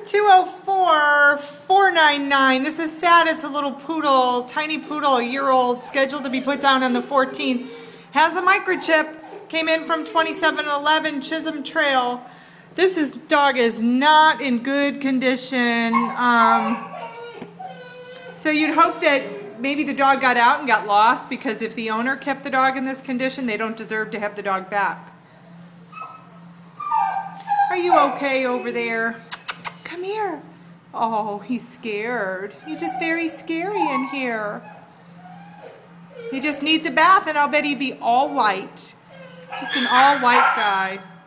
204-499. This is sad. It's a little poodle, tiny poodle, a year old, scheduled to be put down on the 14th. Has a microchip. Came in from 2711 Chisholm Trail. This dog is not in good condition. So you'd hope that maybe the dog got out and got lost, because if the owner kept the dog in this condition, they don't deserve to have the dog back. Are you okay over there? Come here. Oh, he's scared. He's just very scary in here. He just needs a bath, and I'll bet he'd be all white. Just an all white guy.